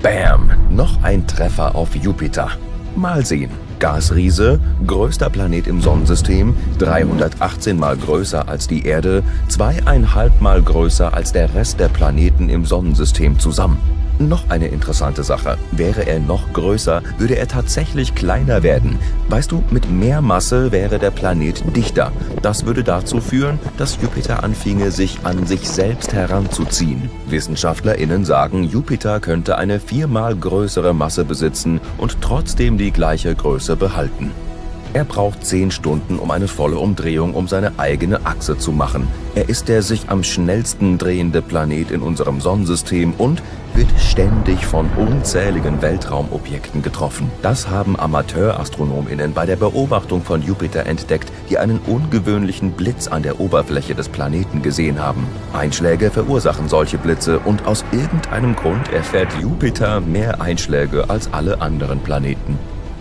Bam! Noch ein Treffer auf Jupiter. Mal sehen. Gasriese, größter Planet im Sonnensystem, 318 mal größer als die Erde, 2,5 mal größer als der Rest der Planeten im Sonnensystem zusammen. Noch eine interessante Sache. Wäre er noch größer, würde er tatsächlich kleiner werden. Weißt du, mit mehr Masse wäre der Planet dichter. Das würde dazu führen, dass Jupiter anfinge, sich an sich selbst heranzuziehen. WissenschaftlerInnen sagen, Jupiter könnte eine 4-mal größere Masse besitzen und trotzdem die gleiche Größe behalten. Er braucht 10 Stunden, um eine volle Umdrehung um seine eigene Achse zu machen. Er ist der sich am schnellsten drehende Planet in unserem Sonnensystem und wird ständig von unzähligen Weltraumobjekten getroffen. Das haben AmateurastronomInnen bei der Beobachtung von Jupiter entdeckt, die einen ungewöhnlichen Blitz an der Oberfläche des Planeten gesehen haben. Einschläge verursachen solche Blitze und aus irgendeinem Grund erfährt Jupiter mehr Einschläge als alle anderen Planeten.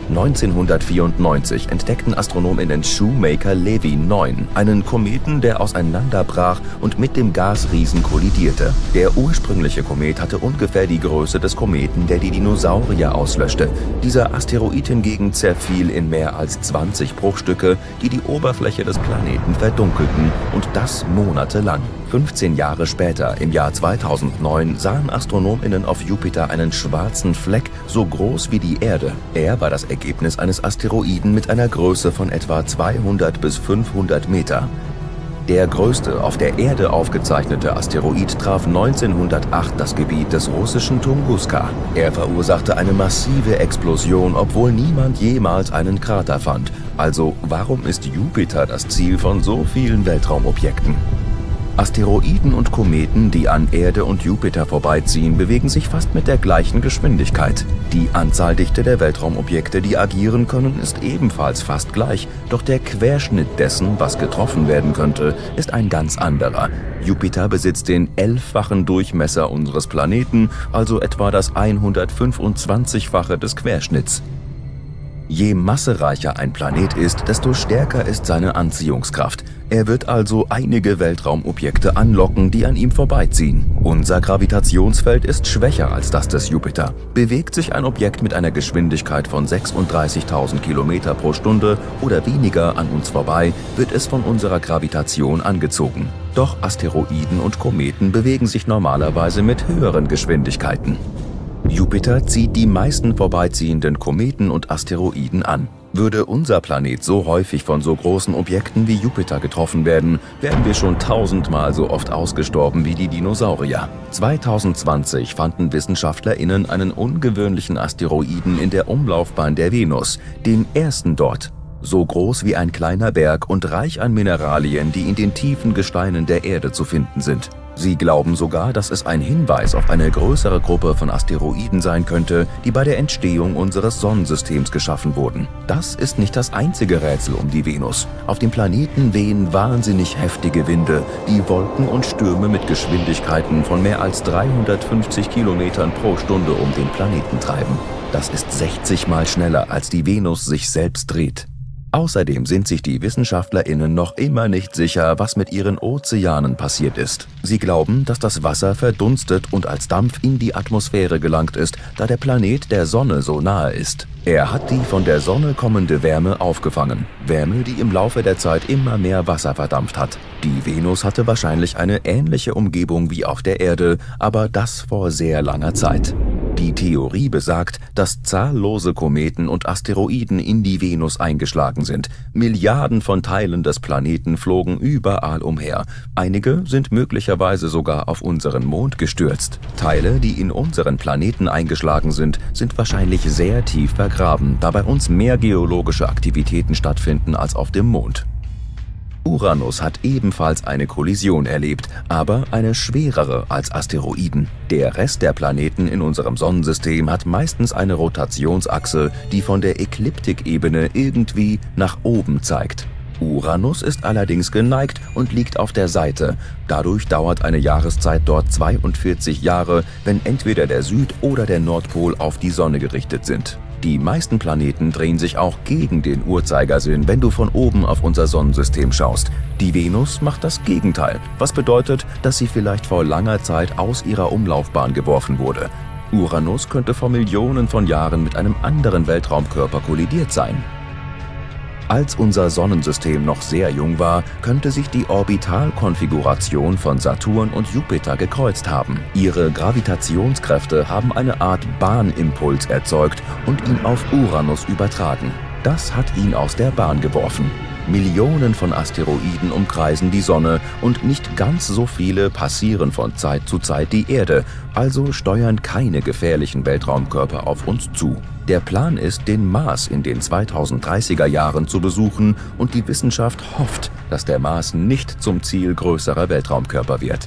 1994 entdeckten AstronomInnen Shoemaker-Levy 9, einen Kometen, der auseinanderbrach und mit dem Gasriesen kollidierte. Der ursprüngliche Komet hatte ungefähr die Größe des Kometen, der die Dinosaurier auslöschte. Dieser Asteroid hingegen zerfiel in mehr als 20 Bruchstücke, die die Oberfläche des Planeten verdunkelten, und das monatelang. 15 Jahre später, im Jahr 2009, sahen AstronomInnen auf Jupiter einen schwarzen Fleck so groß wie die Erde. Er war das Ergebnis eines Asteroiden mit einer Größe von etwa 200 bis 500 Meter. Der größte auf der Erde aufgezeichnete Asteroid traf 1908 das Gebiet des russischen Tunguska. Er verursachte eine massive Explosion, obwohl niemand jemals einen Krater fand. Also warum ist Jupiter das Ziel von so vielen Weltraumobjekten? Asteroiden und Kometen, die an Erde und Jupiter vorbeiziehen, bewegen sich fast mit der gleichen Geschwindigkeit. Die Anzahldichte der Weltraumobjekte, die agieren können, ist ebenfalls fast gleich, doch der Querschnitt dessen, was getroffen werden könnte, ist ein ganz anderer. Jupiter besitzt den 11-fachen Durchmesser unseres Planeten, also etwa das 125-fache des Querschnitts. Je massereicher ein Planet ist, desto stärker ist seine Anziehungskraft. Er wird also einige Weltraumobjekte anlocken, die an ihm vorbeiziehen. Unser Gravitationsfeld ist schwächer als das des Jupiter. Bewegt sich ein Objekt mit einer Geschwindigkeit von 36.000 km pro Stunde oder weniger an uns vorbei, wird es von unserer Gravitation angezogen. Doch Asteroiden und Kometen bewegen sich normalerweise mit höheren Geschwindigkeiten. Jupiter zieht die meisten vorbeiziehenden Kometen und Asteroiden an. Würde unser Planet so häufig von so großen Objekten wie Jupiter getroffen werden, wären wir schon 1000-mal so oft ausgestorben wie die Dinosaurier. 2020 fanden WissenschaftlerInnen einen ungewöhnlichen Asteroiden in der Umlaufbahn der Venus, den ersten dort. So groß wie ein kleiner Berg und reich an Mineralien, die in den tiefen Gesteinen der Erde zu finden sind. Sie glauben sogar, dass es ein Hinweis auf eine größere Gruppe von Asteroiden sein könnte, die bei der Entstehung unseres Sonnensystems geschaffen wurden. Das ist nicht das einzige Rätsel um die Venus. Auf dem Planeten wehen wahnsinnig heftige Winde, die Wolken und Stürme mit Geschwindigkeiten von mehr als 350 Kilometern pro Stunde um den Planeten treiben. Das ist 60 Mal schneller, als die Venus sich selbst dreht. Außerdem sind sich die WissenschaftlerInnen noch immer nicht sicher, was mit ihren Ozeanen passiert ist. Sie glauben, dass das Wasser verdunstet und als Dampf in die Atmosphäre gelangt ist, da der Planet der Sonne so nahe ist. Er hat die von der Sonne kommende Wärme aufgefangen. Wärme, die im Laufe der Zeit immer mehr Wasser verdampft hat. Die Venus hatte wahrscheinlich eine ähnliche Umgebung wie auf der Erde, aber das vor sehr langer Zeit. Die Theorie besagt, dass zahllose Kometen und Asteroiden in die Venus eingeschlagen sind. Milliarden von Teilen des Planeten flogen überall umher. Einige sind möglicherweise sogar auf unseren Mond gestürzt. Teile, die in unseren Planeten eingeschlagen sind, sind wahrscheinlich sehr tief vergraben, da bei uns mehr geologische Aktivitäten stattfinden als auf dem Mond. Uranus hat ebenfalls eine Kollision erlebt, aber eine schwerere als Asteroiden. Der Rest der Planeten in unserem Sonnensystem hat meistens eine Rotationsachse, die von der Ekliptikebene irgendwie nach oben zeigt. Uranus ist allerdings geneigt und liegt auf der Seite. Dadurch dauert eine Jahreszeit dort 42 Jahre, wenn entweder der Süd- oder der Nordpol auf die Sonne gerichtet sind. Die meisten Planeten drehen sich auch gegen den Uhrzeigersinn, wenn du von oben auf unser Sonnensystem schaust. Die Venus macht das Gegenteil, was bedeutet, dass sie vielleicht vor langer Zeit aus ihrer Umlaufbahn geworfen wurde. Uranus könnte vor Millionen von Jahren mit einem anderen Weltraumkörper kollidiert sein. Als unser Sonnensystem noch sehr jung war, könnte sich die Orbitalkonfiguration von Saturn und Jupiter gekreuzt haben. Ihre Gravitationskräfte haben eine Art Bahnimpuls erzeugt und ihn auf Uranus übertragen. Das hat ihn aus der Bahn geworfen. Millionen von Asteroiden umkreisen die Sonne und nicht ganz so viele passieren von Zeit zu Zeit die Erde, also steuern keine gefährlichen Weltraumkörper auf uns zu. Der Plan ist, den Mars in den 2030er Jahren zu besuchen, und die Wissenschaft hofft, dass der Mars nicht zum Ziel größerer Weltraumkörper wird.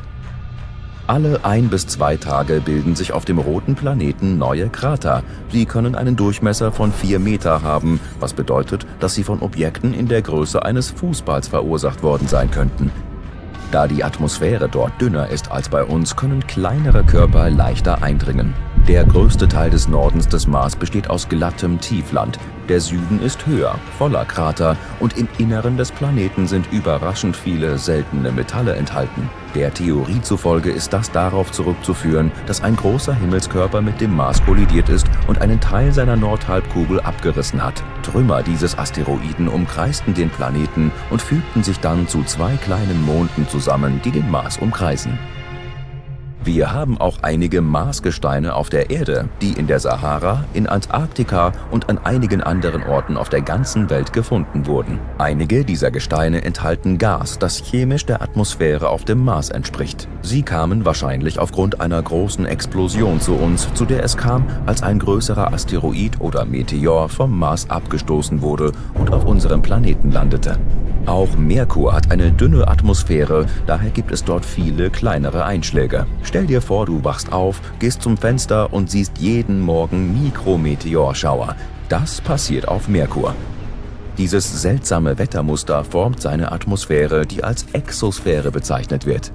Alle 1 bis 2 Tage bilden sich auf dem roten Planeten neue Krater. Sie können einen Durchmesser von 4 Meter haben, was bedeutet, dass sie von Objekten in der Größe eines Fußballs verursacht worden sein könnten. Da die Atmosphäre dort dünner ist als bei uns, können kleinere Körper leichter eindringen. Der größte Teil des Nordens des Mars besteht aus glattem Tiefland. Der Süden ist höher, voller Krater, und im Inneren des Planeten sind überraschend viele seltene Metalle enthalten. Der Theorie zufolge ist das darauf zurückzuführen, dass ein großer Himmelskörper mit dem Mars kollidiert ist und einen Teil seiner Nordhalbkugel abgerissen hat. Trümmer dieses Asteroiden umkreisten den Planeten und fügten sich dann zu 2 kleinen Monden zusammen, die den Mars umkreisen. Wir haben auch einige Marsgesteine auf der Erde, die in der Sahara, in Antarktika und an einigen anderen Orten auf der ganzen Welt gefunden wurden. Einige dieser Gesteine enthalten Gas, das chemisch der Atmosphäre auf dem Mars entspricht. Sie kamen wahrscheinlich aufgrund einer großen Explosion zu uns, zu der es kam, als ein größerer Asteroid oder Meteor vom Mars abgestoßen wurde und auf unserem Planeten landete. Auch Merkur hat eine dünne Atmosphäre, daher gibt es dort viele kleinere Einschläge. Stell dir vor, du wachst auf, gehst zum Fenster und siehst jeden Morgen Mikrometeorschauer. Das passiert auf Merkur. Dieses seltsame Wettermuster formt seine Atmosphäre, die als Exosphäre bezeichnet wird.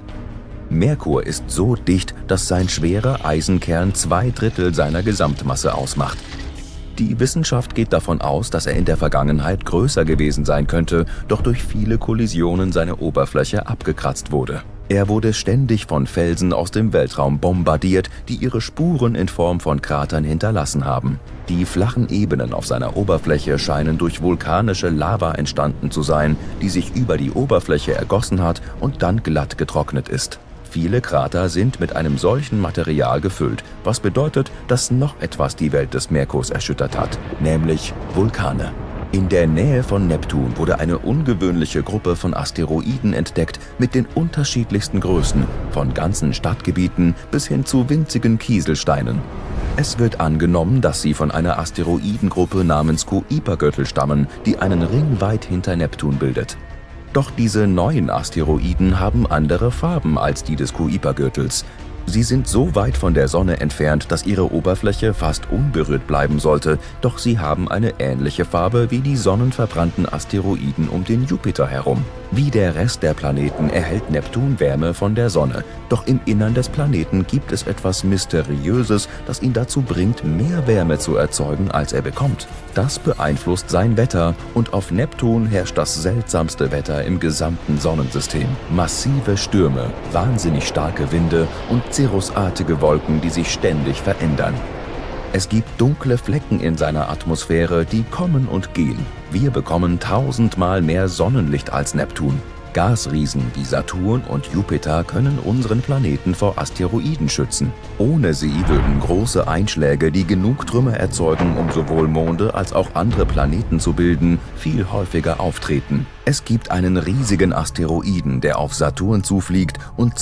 Merkur ist so dicht, dass sein schwerer Eisenkern 2/3 seiner Gesamtmasse ausmacht. Die Wissenschaft geht davon aus, dass er in der Vergangenheit größer gewesen sein könnte, doch durch viele Kollisionen seine Oberfläche abgekratzt wurde. Er wurde ständig von Felsen aus dem Weltraum bombardiert, die ihre Spuren in Form von Kratern hinterlassen haben. Die flachen Ebenen auf seiner Oberfläche scheinen durch vulkanische Lava entstanden zu sein, die sich über die Oberfläche ergossen hat und dann glatt getrocknet ist. Viele Krater sind mit einem solchen Material gefüllt, was bedeutet, dass noch etwas die Welt des Merkurs erschüttert hat, nämlich Vulkane. In der Nähe von Neptun wurde eine ungewöhnliche Gruppe von Asteroiden entdeckt mit den unterschiedlichsten Größen, von ganzen Stadtgebieten bis hin zu winzigen Kieselsteinen. Es wird angenommen, dass sie von einer Asteroidengruppe namens Kuipergürtel stammen, die einen Ring weit hinter Neptun bildet. Doch diese neuen Asteroiden haben andere Farben als die des Kuipergürtels. Sie sind so weit von der Sonne entfernt, dass ihre Oberfläche fast unberührt bleiben sollte, doch sie haben eine ähnliche Farbe wie die sonnenverbrannten Asteroiden um den Jupiter herum. Wie der Rest der Planeten erhält Neptun Wärme von der Sonne, doch im Innern des Planeten gibt es etwas Mysteriöses, das ihn dazu bringt, mehr Wärme zu erzeugen, als er bekommt. Das beeinflusst sein Wetter, und auf Neptun herrscht das seltsamste Wetter im gesamten Sonnensystem. Massive Stürme, wahnsinnig starke Winde und cirrusartige Wolken, die sich ständig verändern. Es gibt dunkle Flecken in seiner Atmosphäre, die kommen und gehen. Wir bekommen 1000-mal mehr Sonnenlicht als Neptun. Gasriesen wie Saturn und Jupiter können unseren Planeten vor Asteroiden schützen. Ohne sie würden große Einschläge, die genug Trümmer erzeugen, um sowohl Monde als auch andere Planeten zu bilden, viel häufiger auftreten. Es gibt einen riesigen Asteroiden, der auf Saturn zufliegt und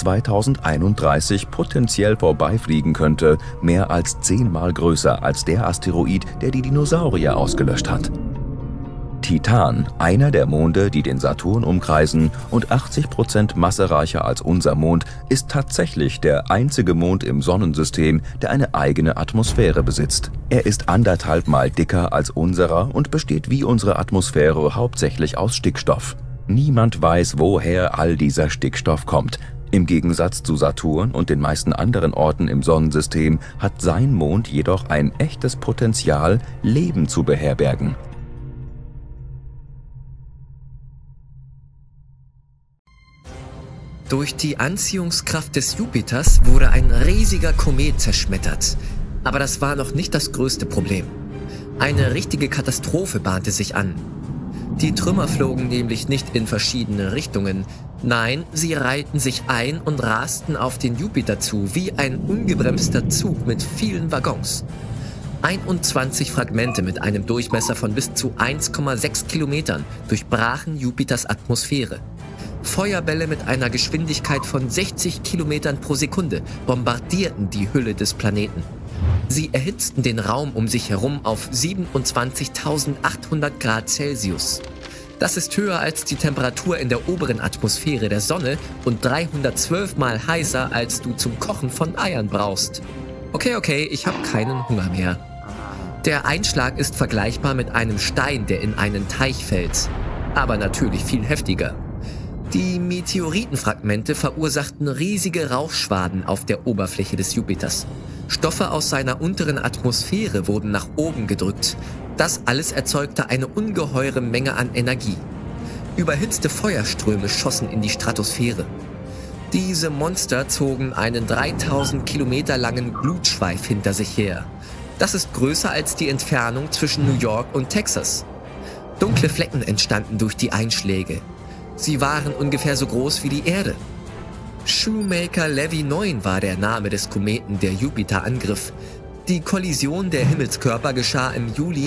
2031 potenziell vorbeifliegen könnte, mehr als 10-mal größer als der Asteroid, der die Dinosaurier ausgelöscht hat. Titan, einer der Monde, die den Saturn umkreisen und 80% massereicher als unser Mond, ist tatsächlich der einzige Mond im Sonnensystem, der eine eigene Atmosphäre besitzt. Er ist 1,5 Mal dicker als unserer und besteht wie unsere Atmosphäre hauptsächlich aus Stickstoff. Niemand weiß, woher all dieser Stickstoff kommt. Im Gegensatz zu Saturn und den meisten anderen Orten im Sonnensystem hat sein Mond jedoch ein echtes Potenzial, Leben zu beherbergen. Durch die Anziehungskraft des Jupiters wurde ein riesiger Komet zerschmettert. Aber das war noch nicht das größte Problem. Eine richtige Katastrophe bahnte sich an. Die Trümmer flogen nämlich nicht in verschiedene Richtungen. Nein, sie reihten sich ein und rasten auf den Jupiter zu, wie ein ungebremster Zug mit vielen Waggons. 21 Fragmente mit einem Durchmesser von bis zu 1,6 Kilometern durchbrachen Jupiters Atmosphäre. Feuerbälle mit einer Geschwindigkeit von 60 Kilometern pro Sekunde bombardierten die Hülle des Planeten. Sie erhitzten den Raum um sich herum auf 27.800 Grad Celsius. Das ist höher als die Temperatur in der oberen Atmosphäre der Sonne und 312 Mal heißer, als du zum Kochen von Eiern brauchst. Okay, ich habe keinen Hunger mehr. Der Einschlag ist vergleichbar mit einem Stein, der in einen Teich fällt. Aber natürlich viel heftiger. Die Meteoritenfragmente verursachten riesige Rauchschwaden auf der Oberfläche des Jupiters. Stoffe aus seiner unteren Atmosphäre wurden nach oben gedrückt. Das alles erzeugte eine ungeheure Menge an Energie. Überhitzte Feuerströme schossen in die Stratosphäre. Diese Monster zogen einen 3000 Kilometer langen Glutschweif hinter sich her. Das ist größer als die Entfernung zwischen New York und Texas. Dunkle Flecken entstanden durch die Einschläge. Sie waren ungefähr so groß wie die Erde. Shoemaker-Levy 9 war der Name des Kometen, der Jupiter angriff. Die Kollision der Himmelskörper geschah im Juli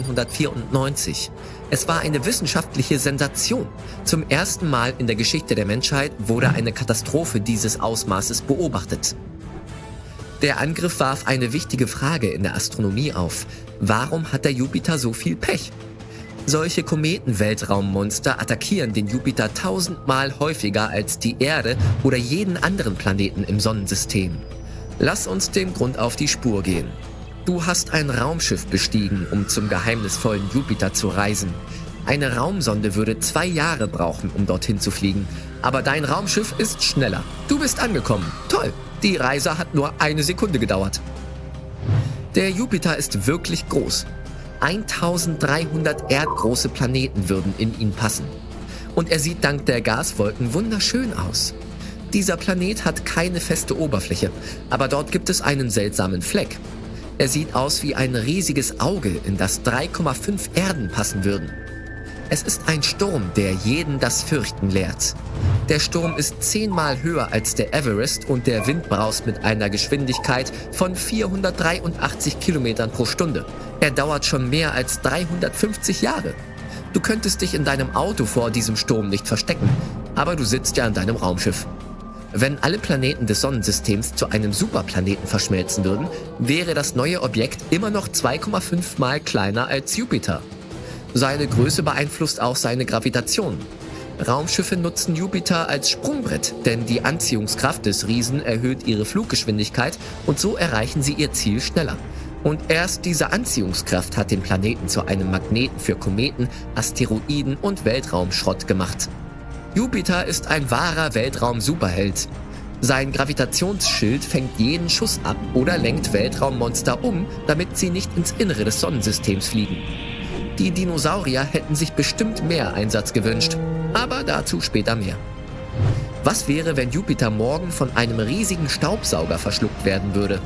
1994. Es war eine wissenschaftliche Sensation. Zum ersten Mal in der Geschichte der Menschheit wurde eine Katastrophe dieses Ausmaßes beobachtet. Der Angriff warf eine wichtige Frage in der Astronomie auf. Warum hat der Jupiter so viel Pech? Solche Kometen-Weltraummonster attackieren den Jupiter 1000-mal häufiger als die Erde oder jeden anderen Planeten im Sonnensystem. Lass uns dem Grund auf die Spur gehen. Du hast ein Raumschiff bestiegen, um zum geheimnisvollen Jupiter zu reisen. Eine Raumsonde würde 2 Jahre brauchen, um dorthin zu fliegen. Aber dein Raumschiff ist schneller. Du bist angekommen. Toll! Die Reise hat nur 1 Sekunde gedauert. Der Jupiter ist wirklich groß. 1300 erdgroße Planeten würden in ihn passen. Und er sieht dank der Gaswolken wunderschön aus. Dieser Planet hat keine feste Oberfläche, aber dort gibt es einen seltsamen Fleck. Er sieht aus wie ein riesiges Auge, in das 3,5 Erden passen würden. Es ist ein Sturm, der jeden das Fürchten lehrt. Der Sturm ist 10-mal höher als der Everest und der Wind braust mit einer Geschwindigkeit von 483 Kilometern pro Stunde. Er dauert schon mehr als 350 Jahre. Du könntest dich in deinem Auto vor diesem Sturm nicht verstecken, aber du sitzt ja in deinem Raumschiff. Wenn alle Planeten des Sonnensystems zu einem Superplaneten verschmelzen würden, wäre das neue Objekt immer noch 2,5 Mal kleiner als Jupiter. Seine Größe beeinflusst auch seine Gravitation. Raumschiffe nutzen Jupiter als Sprungbrett, denn die Anziehungskraft des Riesen erhöht ihre Fluggeschwindigkeit und so erreichen sie ihr Ziel schneller. Und erst diese Anziehungskraft hat den Planeten zu einem Magneten für Kometen, Asteroiden und Weltraumschrott gemacht. Jupiter ist ein wahrer Weltraum-Superheld. Sein Gravitationsschild fängt jeden Schuss ab oder lenkt Weltraummonster um, damit sie nicht ins Innere des Sonnensystems fliegen. Die Dinosaurier hätten sich bestimmt mehr Einsatz gewünscht, aber dazu später mehr. Was wäre, wenn Jupiter morgen von einem riesigen Staubsauger verschluckt werden würde?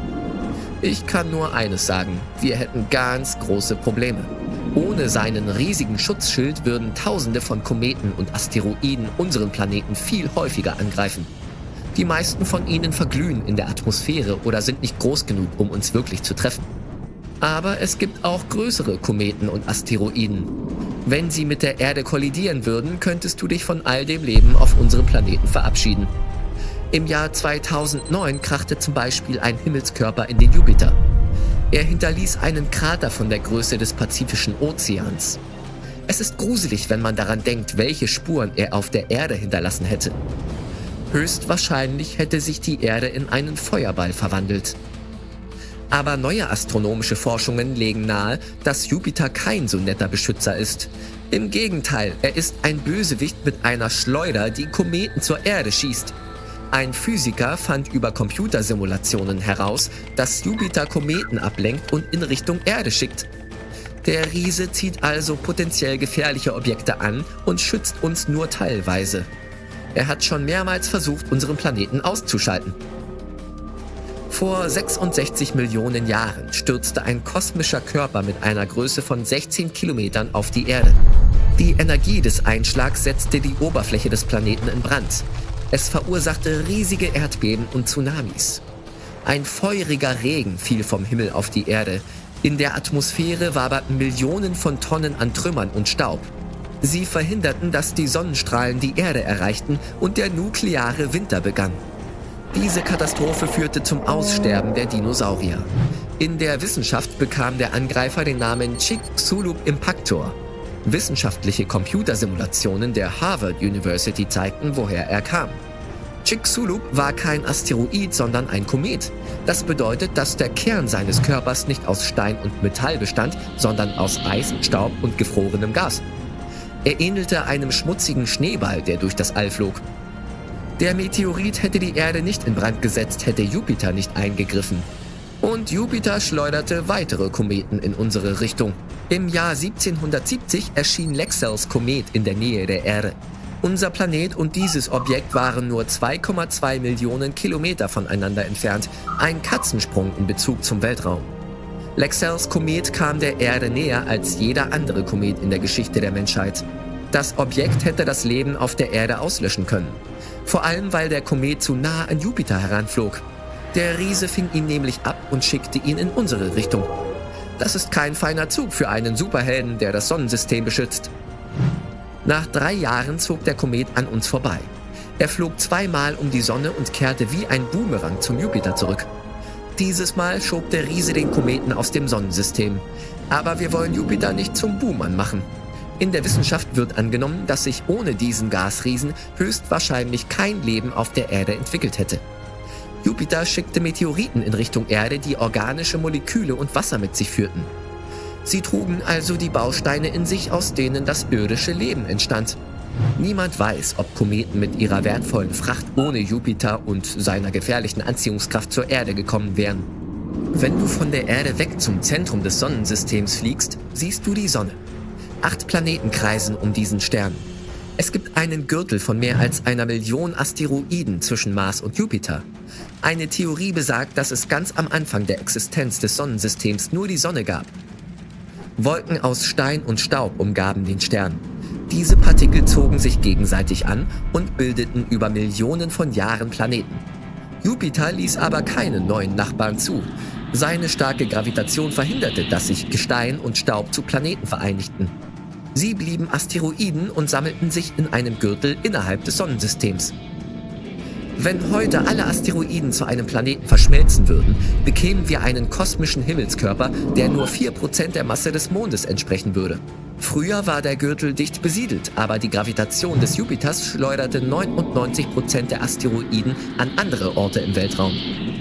Ich kann nur eines sagen, wir hätten ganz große Probleme. Ohne seinen riesigen Schutzschild würden Tausende von Kometen und Asteroiden unseren Planeten viel häufiger angreifen. Die meisten von ihnen verglühen in der Atmosphäre oder sind nicht groß genug, um uns wirklich zu treffen. Aber es gibt auch größere Kometen und Asteroiden. Wenn sie mit der Erde kollidieren würden, könntest du dich von all dem Leben auf unserem Planeten verabschieden. Im Jahr 2009 krachte zum Beispiel ein Himmelskörper in den Jupiter. Er hinterließ einen Krater von der Größe des Pazifischen Ozeans. Es ist gruselig, wenn man daran denkt, welche Spuren er auf der Erde hinterlassen hätte. Höchstwahrscheinlich hätte sich die Erde in einen Feuerball verwandelt. Aber neue astronomische Forschungen legen nahe, dass Jupiter kein so netter Beschützer ist. Im Gegenteil, er ist ein Bösewicht mit einer Schleuder, die Kometen zur Erde schießt. Ein Physiker fand über Computersimulationen heraus, dass Jupiter Kometen ablenkt und in Richtung Erde schickt. Der Riese zieht also potenziell gefährliche Objekte an und schützt uns nur teilweise. Er hat schon mehrmals versucht, unseren Planeten auszuschalten. Vor 66 Millionen Jahren stürzte ein kosmischer Körper mit einer Größe von 16 Kilometern auf die Erde. Die Energie des Einschlags setzte die Oberfläche des Planeten in Brand. Es verursachte riesige Erdbeben und Tsunamis. Ein feuriger Regen fiel vom Himmel auf die Erde. In der Atmosphäre waberten Millionen von Tonnen an Trümmern und Staub. Sie verhinderten, dass die Sonnenstrahlen die Erde erreichten und der nukleare Winter begann. Diese Katastrophe führte zum Aussterben der Dinosaurier. In der Wissenschaft bekam der Angreifer den Namen Chicxulub Impactor. Wissenschaftliche Computersimulationen der Harvard University zeigten, woher er kam. Chicxulub war kein Asteroid, sondern ein Komet. Das bedeutet, dass der Kern seines Körpers nicht aus Stein und Metall bestand, sondern aus Eis, Staub und gefrorenem Gas. Er ähnelte einem schmutzigen Schneeball, der durch das All flog. Der Meteorit hätte die Erde nicht in Brand gesetzt, hätte Jupiter nicht eingegriffen. Und Jupiter schleuderte weitere Kometen in unsere Richtung. Im Jahr 1770 erschien Lexells Komet in der Nähe der Erde. Unser Planet und dieses Objekt waren nur 2,2 Millionen Kilometer voneinander entfernt, ein Katzensprung in Bezug zum Weltraum. Lexells Komet kam der Erde näher als jeder andere Komet in der Geschichte der Menschheit. Das Objekt hätte das Leben auf der Erde auslöschen können. Vor allem, weil der Komet zu nah an Jupiter heranflog. Der Riese fing ihn nämlich ab und schickte ihn in unsere Richtung. Das ist kein feiner Zug für einen Superhelden, der das Sonnensystem beschützt. Nach 3 Jahren zog der Komet an uns vorbei. Er flog 2-mal um die Sonne und kehrte wie ein Boomerang zum Jupiter zurück. Dieses Mal schob der Riese den Kometen aus dem Sonnensystem. Aber wir wollen Jupiter nicht zum Buhmann machen. In der Wissenschaft wird angenommen, dass sich ohne diesen Gasriesen höchstwahrscheinlich kein Leben auf der Erde entwickelt hätte. Jupiter schickte Meteoriten in Richtung Erde, die organische Moleküle und Wasser mit sich führten. Sie trugen also die Bausteine in sich, aus denen das irdische Leben entstand. Niemand weiß, ob Kometen mit ihrer wertvollen Fracht ohne Jupiter und seiner gefährlichen Anziehungskraft zur Erde gekommen wären. Wenn du von der Erde weg zum Zentrum des Sonnensystems fliegst, siehst du die Sonne. 8 Planeten kreisen um diesen Stern. Es gibt einen Gürtel von mehr als 1 Million Asteroiden zwischen Mars und Jupiter. Eine Theorie besagt, dass es ganz am Anfang der Existenz des Sonnensystems nur die Sonne gab. Wolken aus Stein und Staub umgaben den Stern. Diese Partikel zogen sich gegenseitig an und bildeten über Millionen von Jahren Planeten. Jupiter ließ aber keine neuen Nachbarn zu. Seine starke Gravitation verhinderte, dass sich Gestein und Staub zu Planeten vereinigten. Sie blieben Asteroiden und sammelten sich in einem Gürtel innerhalb des Sonnensystems. Wenn heute alle Asteroiden zu einem Planeten verschmelzen würden, bekämen wir einen kosmischen Himmelskörper, der nur 4% der Masse des Mondes entsprechen würde. Früher war der Gürtel dicht besiedelt, aber die Gravitation des Jupiters schleuderte 99% der Asteroiden an andere Orte im Weltraum.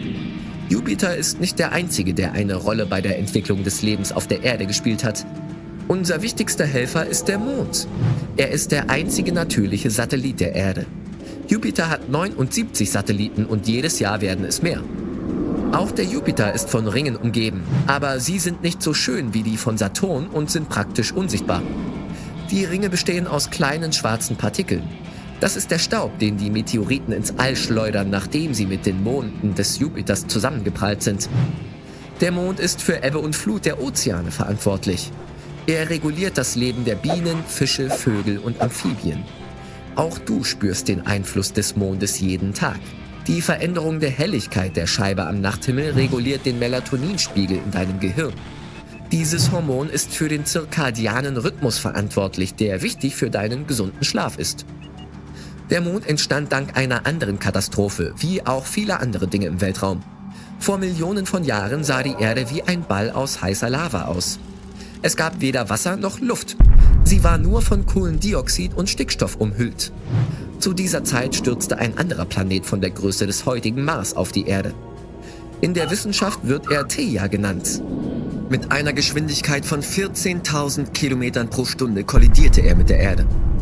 Jupiter ist nicht der einzige, der eine Rolle bei der Entwicklung des Lebens auf der Erde gespielt hat. Unser wichtigster Helfer ist der Mond. Er ist der einzige natürliche Satellit der Erde. Jupiter hat 79 Satelliten und jedes Jahr werden es mehr. Auch der Jupiter ist von Ringen umgeben, aber sie sind nicht so schön wie die von Saturn und sind praktisch unsichtbar. Die Ringe bestehen aus kleinen schwarzen Partikeln. Das ist der Staub, den die Meteoriten ins All schleudern, nachdem sie mit den Monden des Jupiters zusammengeprallt sind. Der Mond ist für Ebbe und Flut der Ozeane verantwortlich. Er reguliert das Leben der Bienen, Fische, Vögel und Amphibien. Auch du spürst den Einfluss des Mondes jeden Tag. Die Veränderung der Helligkeit der Scheibe am Nachthimmel reguliert den Melatoninspiegel in deinem Gehirn. Dieses Hormon ist für den zirkadianen Rhythmus verantwortlich, der wichtig für deinen gesunden Schlaf ist. Der Mond entstand dank einer anderen Katastrophe, wie auch viele andere Dinge im Weltraum. Vor Millionen von Jahren sah die Erde wie ein Ball aus heißer Lava aus. Es gab weder Wasser noch Luft. Sie war nur von Kohlendioxid und Stickstoff umhüllt. Zu dieser Zeit stürzte ein anderer Planet von der Größe des heutigen Mars auf die Erde. In der Wissenschaft wird er Theia genannt. Mit einer Geschwindigkeit von 14.000 Kilometern pro Stunde kollidierte er mit der Erde.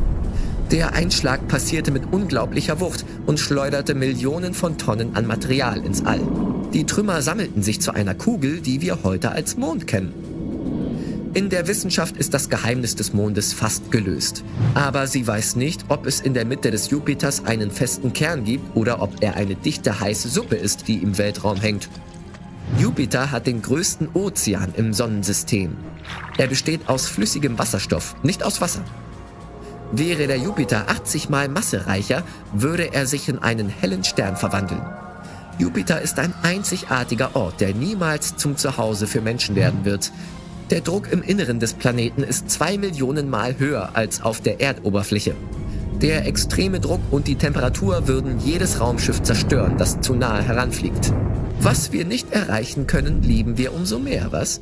Der Einschlag passierte mit unglaublicher Wucht und schleuderte Millionen von Tonnen an Material ins All. Die Trümmer sammelten sich zu einer Kugel, die wir heute als Mond kennen. In der Wissenschaft ist das Geheimnis des Mondes fast gelöst. Aber sie weiß nicht, ob es in der Mitte des Jupiters einen festen Kern gibt oder ob er eine dichte, heiße Suppe ist, die im Weltraum hängt. Jupiter hat den größten Ozean im Sonnensystem. Er besteht aus flüssigem Wasserstoff, nicht aus Wasser. Wäre der Jupiter 80 Mal massereicher, würde er sich in einen hellen Stern verwandeln. Jupiter ist ein einzigartiger Ort, der niemals zum Zuhause für Menschen werden wird. Der Druck im Inneren des Planeten ist 2 Millionen Mal höher als auf der Erdoberfläche. Der extreme Druck und die Temperatur würden jedes Raumschiff zerstören, das zu nahe heranfliegt. Was wir nicht erreichen können, lieben wir umso mehr, was?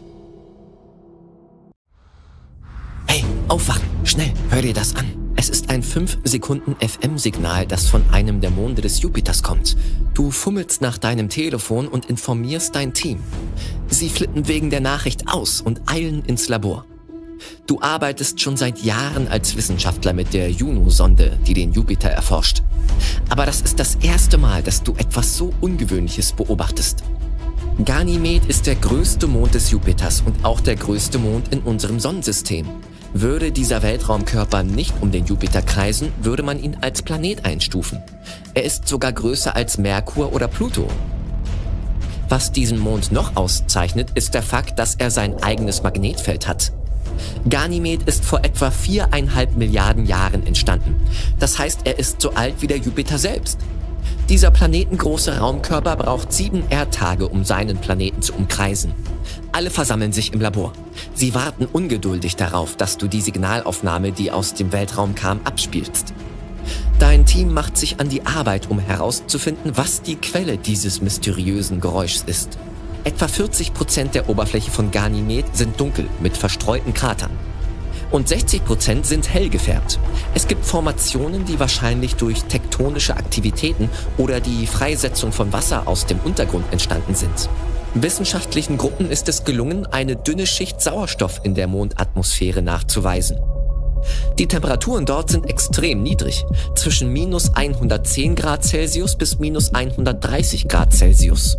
Hey, aufwachen! Schnell, hör dir das an. Es ist ein 5-Sekunden-FM-Signal, das von einem der Monde des Jupiters kommt. Du fummelst nach deinem Telefon und informierst dein Team. Sie flippen wegen der Nachricht aus und eilen ins Labor. Du arbeitest schon seit Jahren als Wissenschaftler mit der Juno-Sonde, die den Jupiter erforscht. Aber das ist das erste Mal, dass du etwas so Ungewöhnliches beobachtest. Ganymed ist der größte Mond des Jupiters und auch der größte Mond in unserem Sonnensystem. Würde dieser Weltraumkörper nicht um den Jupiter kreisen, würde man ihn als Planet einstufen. Er ist sogar größer als Merkur oder Pluto. Was diesen Mond noch auszeichnet, ist der Fakt, dass er sein eigenes Magnetfeld hat. Ganymed ist vor etwa 4,5 Milliarden Jahren entstanden. Das heißt, er ist so alt wie der Jupiter selbst. Dieser planetengroße Raumkörper braucht 7 Erdtage, um seinen Planeten zu umkreisen. Alle versammeln sich im Labor. Sie warten ungeduldig darauf, dass du die Signalaufnahme, die aus dem Weltraum kam, abspielst. Dein Team macht sich an die Arbeit, um herauszufinden, was die Quelle dieses mysteriösen Geräuschs ist. Etwa 40% der Oberfläche von Ganymed sind dunkel mit verstreuten Kratern. Und 60% sind hell gefärbt. Es gibt Formationen, die wahrscheinlich durch tektonische Aktivitäten oder die Freisetzung von Wasser aus dem Untergrund entstanden sind. Wissenschaftlichen Gruppen ist es gelungen, eine dünne Schicht Sauerstoff in der Mondatmosphäre nachzuweisen. Die Temperaturen dort sind extrem niedrig, zwischen minus 110 Grad Celsius bis minus 130 Grad Celsius.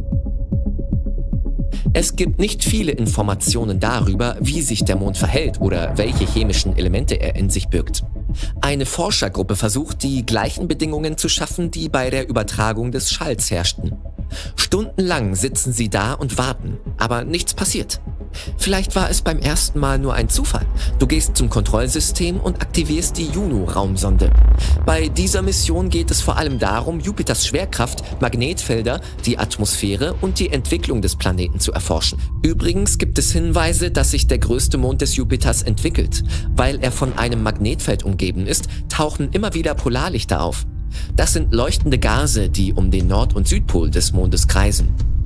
Es gibt nicht viele Informationen darüber, wie sich der Mond verhält oder welche chemischen Elemente er in sich birgt. Eine Forschergruppe versucht, die gleichen Bedingungen zu schaffen, die bei der Übertragung des Schalls herrschten. Stundenlang sitzen sie da und warten, aber nichts passiert. Vielleicht war es beim ersten Mal nur ein Zufall. Du gehst zum Kontrollsystem und aktivierst die Juno-Raumsonde. Bei dieser Mission geht es vor allem darum, Jupiters Schwerkraft, Magnetfelder, die Atmosphäre und die Entwicklung des Planeten zu erforschen. Übrigens gibt es Hinweise, dass sich der größte Mond des Jupiters entwickelt. Weil er von einem Magnetfeld umgeben ist, tauchen immer wieder Polarlichter auf. Das sind leuchtende Gase, die um den Nord- und Südpol des Mondes kreisen.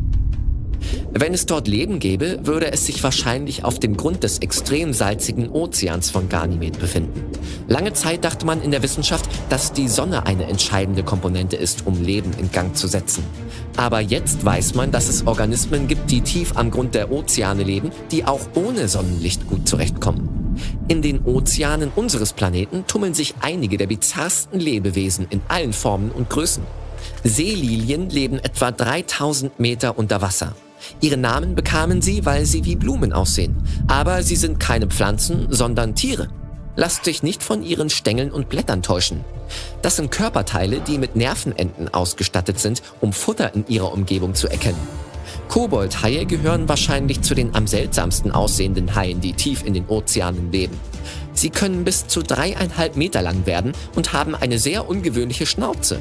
Wenn es dort Leben gäbe, würde es sich wahrscheinlich auf dem Grund des extrem salzigen Ozeans von Ganymed befinden. Lange Zeit dachte man in der Wissenschaft, dass die Sonne eine entscheidende Komponente ist, um Leben in Gang zu setzen. Aber jetzt weiß man, dass es Organismen gibt, die tief am Grund der Ozeane leben, die auch ohne Sonnenlicht gut zurechtkommen. In den Ozeanen unseres Planeten tummeln sich einige der bizarrsten Lebewesen in allen Formen und Größen. Seelilien leben etwa 3000 Meter unter Wasser. Ihren Namen bekamen sie, weil sie wie Blumen aussehen. Aber sie sind keine Pflanzen, sondern Tiere. Lass dich nicht von ihren Stängeln und Blättern täuschen. Das sind Körperteile, die mit Nervenenden ausgestattet sind, um Futter in ihrer Umgebung zu erkennen. Koboldhaie gehören wahrscheinlich zu den am seltsamsten aussehenden Haien, die tief in den Ozeanen leben. Sie können bis zu 3,5 Meter lang werden und haben eine sehr ungewöhnliche Schnauze.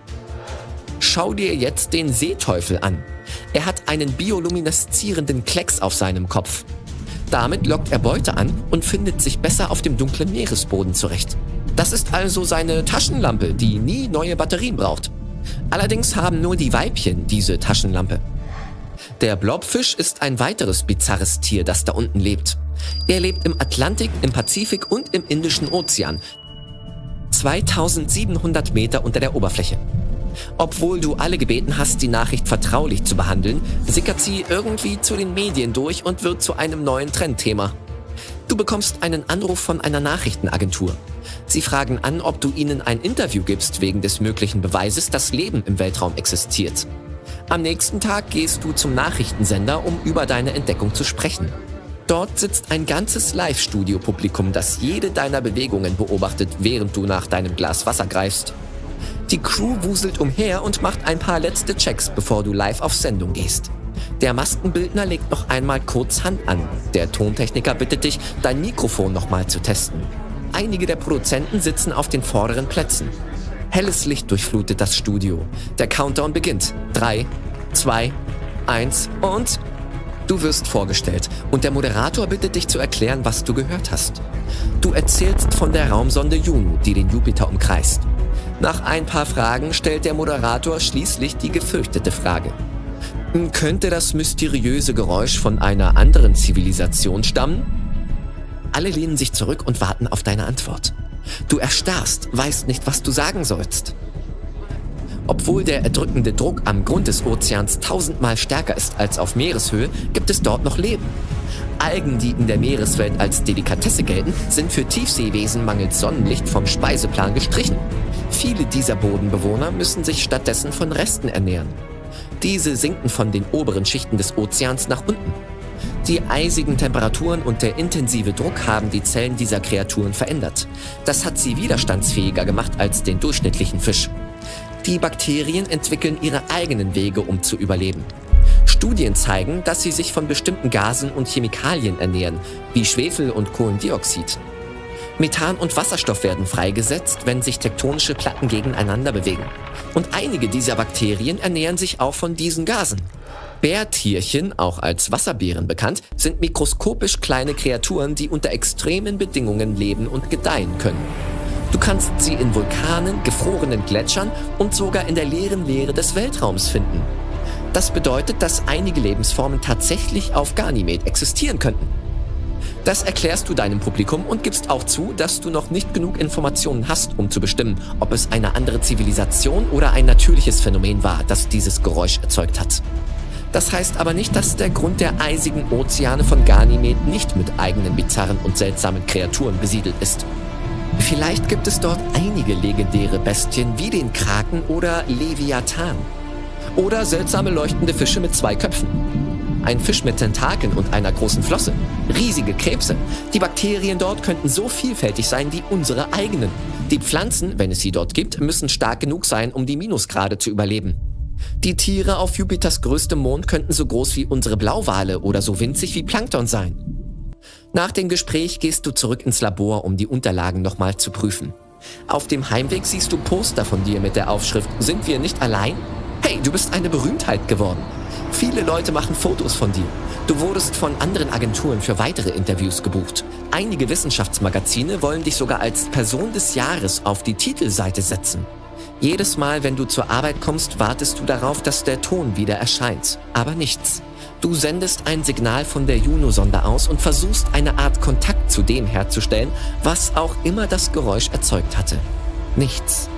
Schau dir jetzt den Seeteufel an. Er hat einen biolumineszierenden Klecks auf seinem Kopf. Damit lockt er Beute an und findet sich besser auf dem dunklen Meeresboden zurecht. Das ist also seine Taschenlampe, die nie neue Batterien braucht. Allerdings haben nur die Weibchen diese Taschenlampe. Der Blobfisch ist ein weiteres bizarres Tier, das da unten lebt. Er lebt im Atlantik, im Pazifik und im Indischen Ozean. 2700 Meter unter der Oberfläche. Obwohl du alle gebeten hast, die Nachricht vertraulich zu behandeln, sickert sie irgendwie zu den Medien durch und wird zu einem neuen Trendthema. Du bekommst einen Anruf von einer Nachrichtenagentur. Sie fragen an, ob du ihnen ein Interview gibst wegen des möglichen Beweises, dass Leben im Weltraum existiert. Am nächsten Tag gehst du zum Nachrichtensender, um über deine Entdeckung zu sprechen. Dort sitzt ein ganzes Live-Studio-Publikum, das jede deiner Bewegungen beobachtet, während du nach deinem Glas Wasser greifst. Die Crew wuselt umher und macht ein paar letzte Checks, bevor du live auf Sendung gehst. Der Maskenbildner legt noch einmal kurz Hand an. Der Tontechniker bittet dich, dein Mikrofon nochmal zu testen. Einige der Produzenten sitzen auf den vorderen Plätzen. Helles Licht durchflutet das Studio. Der Countdown beginnt. 3, 2, 1 und... Du wirst vorgestellt und der Moderator bittet dich zu erklären, was du gehört hast. Du erzählst von der Raumsonde Juno, die den Jupiter umkreist. Nach ein paar Fragen stellt der Moderator schließlich die gefürchtete Frage. Könnte das mysteriöse Geräusch von einer anderen Zivilisation stammen? Alle lehnen sich zurück und warten auf deine Antwort. Du erstarrst, weißt nicht, was du sagen sollst. Obwohl der erdrückende Druck am Grund des Ozeans 1000-mal stärker ist als auf Meereshöhe, gibt es dort noch Leben. Algen, die in der Meereswelt als Delikatesse gelten, sind für Tiefseewesen mangels Sonnenlicht vom Speiseplan gestrichen. Viele dieser Bodenbewohner müssen sich stattdessen von Resten ernähren. Diese sinken von den oberen Schichten des Ozeans nach unten. Die eisigen Temperaturen und der intensive Druck haben die Zellen dieser Kreaturen verändert. Das hat sie widerstandsfähiger gemacht als den durchschnittlichen Fisch. Die Bakterien entwickeln ihre eigenen Wege, um zu überleben. Studien zeigen, dass sie sich von bestimmten Gasen und Chemikalien ernähren, wie Schwefel und Kohlendioxid. Methan und Wasserstoff werden freigesetzt, wenn sich tektonische Platten gegeneinander bewegen. Und einige dieser Bakterien ernähren sich auch von diesen Gasen. Bärtierchen, auch als Wasserbären bekannt, sind mikroskopisch kleine Kreaturen, die unter extremen Bedingungen leben und gedeihen können. Du kannst sie in Vulkanen, gefrorenen Gletschern und sogar in der leeren Leere des Weltraums finden. Das bedeutet, dass einige Lebensformen tatsächlich auf Ganymed existieren könnten. Das erklärst du deinem Publikum und gibst auch zu, dass du noch nicht genug Informationen hast, um zu bestimmen, ob es eine andere Zivilisation oder ein natürliches Phänomen war, das dieses Geräusch erzeugt hat. Das heißt aber nicht, dass der Grund der eisigen Ozeane von Ganymed nicht mit eigenen bizarren und seltsamen Kreaturen besiedelt ist. Vielleicht gibt es dort einige legendäre Bestien wie den Kraken oder Leviathan. Oder seltsame leuchtende Fische mit 2 Köpfen. Ein Fisch mit Tentakeln und einer großen Flosse. Riesige Krebse. Die Bakterien dort könnten so vielfältig sein wie unsere eigenen. Die Pflanzen, wenn es sie dort gibt, müssen stark genug sein, um die Minusgrade zu überleben. Die Tiere auf Jupiters größtem Mond könnten so groß wie unsere Blauwale oder so winzig wie Plankton sein. Nach dem Gespräch gehst du zurück ins Labor, um die Unterlagen nochmal zu prüfen. Auf dem Heimweg siehst du Poster von dir mit der Aufschrift „Sind wir nicht allein?" Hey, du bist eine Berühmtheit geworden. Viele Leute machen Fotos von dir. Du wurdest von anderen Agenturen für weitere Interviews gebucht. Einige Wissenschaftsmagazine wollen dich sogar als Person des Jahres auf die Titelseite setzen. Jedes Mal, wenn du zur Arbeit kommst, wartest du darauf, dass der Ton wieder erscheint. Aber nichts. Du sendest ein Signal von der Juno-Sonde aus und versuchst eine Art Kontakt zu dem herzustellen, was auch immer das Geräusch erzeugt hatte. Nichts.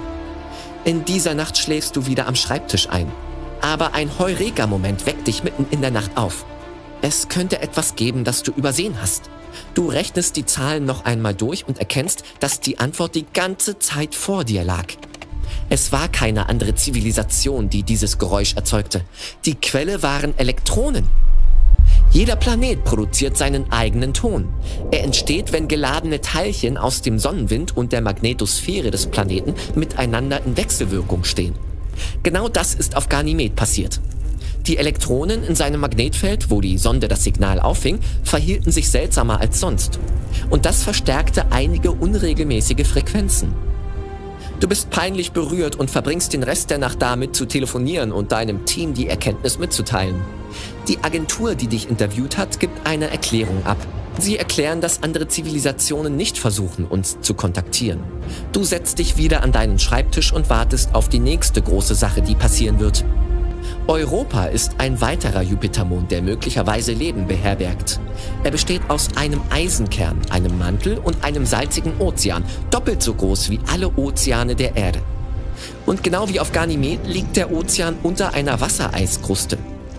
In dieser Nacht schläfst du wieder am Schreibtisch ein. Aber ein Heureka-Moment weckt dich mitten in der Nacht auf. Es könnte etwas geben, das du übersehen hast. Du rechnest die Zahlen noch einmal durch und erkennst, dass die Antwort die ganze Zeit vor dir lag. Es war keine andere Zivilisation, die dieses Geräusch erzeugte. Die Quelle waren Elektronen. Jeder Planet produziert seinen eigenen Ton. Er entsteht, wenn geladene Teilchen aus dem Sonnenwind und der Magnetosphäre des Planeten miteinander in Wechselwirkung stehen. Genau das ist auf Ganymed passiert. Die Elektronen in seinem Magnetfeld, wo die Sonde das Signal auffing, verhielten sich seltsamer als sonst. Und das verstärkte einige unregelmäßige Frequenzen. Du bist peinlich berührt und verbringst den Rest der Nacht damit zu telefonieren und deinem Team die Erkenntnis mitzuteilen. Die Agentur, die dich interviewt hat, gibt eine Erklärung ab. Sie erklären, dass andere Zivilisationen nicht versuchen, uns zu kontaktieren. Du setzt dich wieder an deinen Schreibtisch und wartest auf die nächste große Sache, die passieren wird. Europa ist ein weiterer Jupitermond, der möglicherweise Leben beherbergt. Er besteht aus einem Eisenkern, einem Mantel und einem salzigen Ozean, doppelt so groß wie alle Ozeane der Erde. Und genau wie auf Ganymed liegt der Ozean unter einer Wassereiskruste.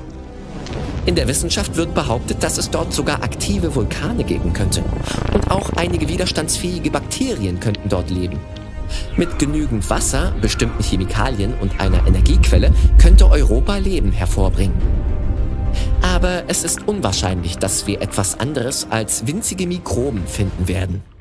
In der Wissenschaft wird behauptet, dass es dort sogar aktive Vulkane geben könnte. Und auch einige widerstandsfähige Bakterien könnten dort leben. Mit genügend Wasser, bestimmten Chemikalien und einer Energiequelle könnte Europa Leben hervorbringen. Aber es ist unwahrscheinlich, dass wir etwas anderes als winzige Mikroben finden werden.